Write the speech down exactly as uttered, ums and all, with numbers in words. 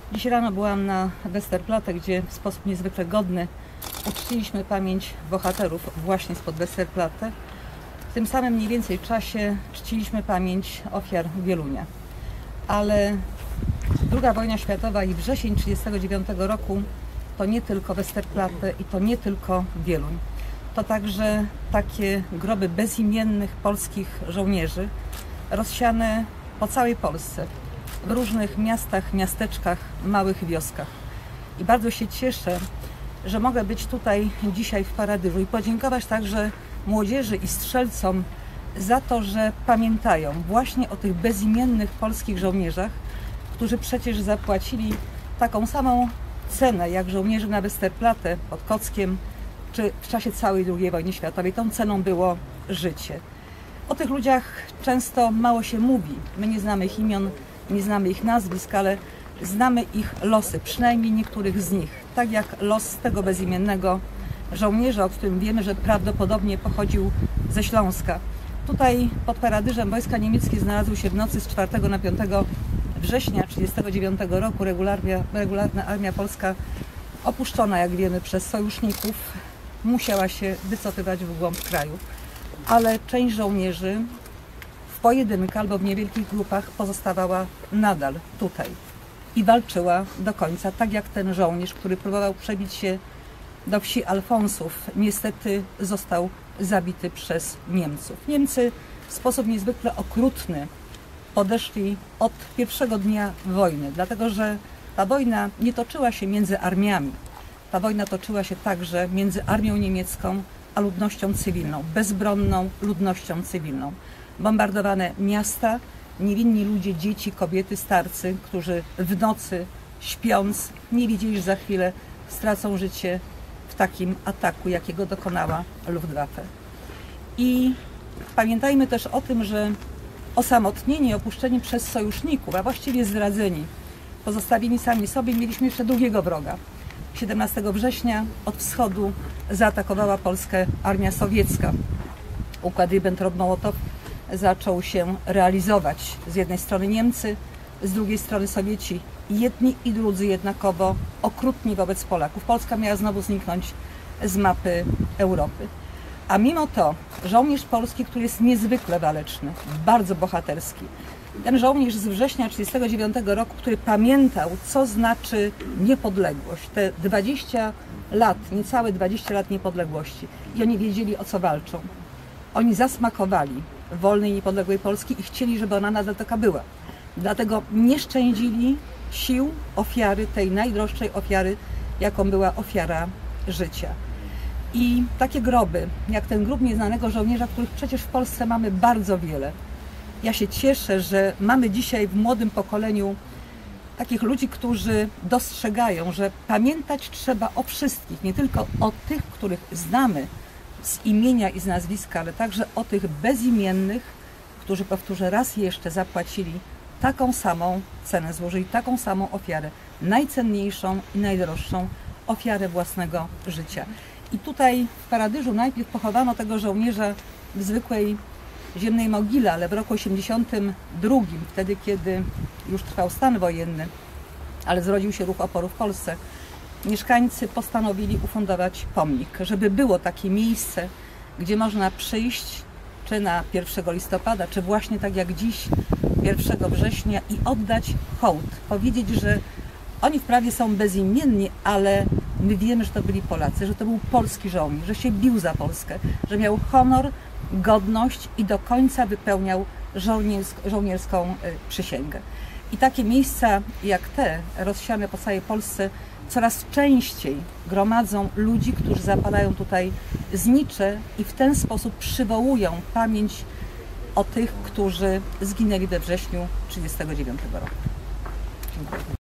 Dziś rano byłam na Westerplatte, gdzie w sposób niezwykle godny uczciliśmy pamięć bohaterów właśnie spod Westerplatte. W tym samym mniej więcej czasie czciliśmy pamięć ofiar Wielunia. Ale druga wojna światowa i wrzesień tysiąc dziewięćset trzydziestego dziewiątego roku to nie tylko Westerplatte i to nie tylko Wieluń. To także takie groby bezimiennych polskich żołnierzy rozsiane po całej Polsce, w różnych miastach, miasteczkach, małych wioskach. I bardzo się cieszę, że mogę być tutaj dzisiaj w Paradyżu i podziękować także młodzieży i strzelcom za to, że pamiętają właśnie o tych bezimiennych polskich żołnierzach, którzy przecież zapłacili taką samą cenę jak żołnierze na Westerplatte pod Kockiem, czy w czasie całej drugiej wojny światowej. Tą ceną było życie. O tych ludziach często mało się mówi. My nie znamy ich imion, nie znamy ich nazwisk, ale znamy ich losy, przynajmniej niektórych z nich. Tak jak los tego bezimiennego żołnierza, o którym wiemy, że prawdopodobnie pochodził ze Śląska. Tutaj pod Paradyżem wojska niemieckie znalazły się w nocy z czwartego na piątego września tysiąc dziewięćset trzydziestego dziewiątego roku. Regularna, regularna armia polska, opuszczona jak wiemy przez sojuszników, musiała się wycofywać w głąb kraju. Ale część żołnierzy w pojedynkę albo w niewielkich grupach pozostawała nadal tutaj i walczyła do końca, tak jak ten żołnierz, który próbował przebić się do wsi Alfonsów, niestety został zabity przez Niemców. Niemcy w sposób niezwykle okrutny podeszli od pierwszego dnia wojny, dlatego że ta wojna nie toczyła się między armiami. Ta wojna toczyła się także między armią niemiecką a ludnością cywilną, bezbronną ludnością cywilną. Bombardowane miasta, niewinni ludzie, dzieci, kobiety, starcy, którzy w nocy, śpiąc, nie wiedzieli, że za chwilę stracą życie w takim ataku, jakiego dokonała Luftwaffe. I pamiętajmy też o tym, że osamotnieni, opuszczeni przez sojuszników, a właściwie zdradzeni, pozostawieni sami sobie, mieliśmy jeszcze drugiego wroga. siedemnastego września od wschodu zaatakowała Polskę armia sowiecka. Układ Ribbentrop-Mołotow zaczął się realizować. Z jednej strony Niemcy, z drugiej strony Sowieci. Jedni i drudzy jednakowo okrutni wobec Polaków. Polska miała znowu zniknąć z mapy Europy. A mimo to żołnierz polski, który jest niezwykle waleczny, bardzo bohaterski, ten żołnierz z września tysiąc dziewięćset trzydziestego dziewiątego roku, który pamiętał, co znaczy niepodległość, te dwadzieścia lat, niecałe dwadzieścia lat niepodległości, i oni wiedzieli, o co walczą. Oni zasmakowali wolnej, niepodległej Polski i chcieli, żeby ona nadal taka była. Dlatego nie szczędzili sił ofiary, tej najdroższej ofiary, jaką była ofiara życia. I takie groby, jak ten grób nieznanego żołnierza, których przecież w Polsce mamy bardzo wiele. Ja się cieszę, że mamy dzisiaj w młodym pokoleniu takich ludzi, którzy dostrzegają, że pamiętać trzeba o wszystkich, nie tylko o tych, których znamy z imienia i z nazwiska, ale także o tych bezimiennych, którzy, powtórzę raz jeszcze, zapłacili taką samą cenę, złożyli taką samą ofiarę, najcenniejszą i najdroższą ofiarę własnego życia. I tutaj w Paradyżu najpierw pochowano tego żołnierza w zwykłej ziemnej mogile, ale w roku osiemdziesiątym drugim, wtedy kiedy już trwał stan wojenny, ale zrodził się ruch oporu w Polsce, mieszkańcy postanowili ufundować pomnik, żeby było takie miejsce, gdzie można przyjść, czy na pierwszego listopada, czy właśnie tak jak dziś, pierwszego września, i oddać hołd. Powiedzieć, że oni wprawdzie są bezimienni, ale my wiemy, że to byli Polacy, że to był polski żołnierz, że się bił za Polskę, że miał honor, godność i do końca wypełniał żołniersk żołnierską przysięgę. I takie miejsca jak te, rozsiane po całej Polsce, coraz częściej gromadzą ludzi, którzy zapalają tutaj znicze i w ten sposób przywołują pamięć o tych, którzy zginęli we wrześniu tysiąc dziewięćset trzydziestego dziewiątego roku. Dziękuję.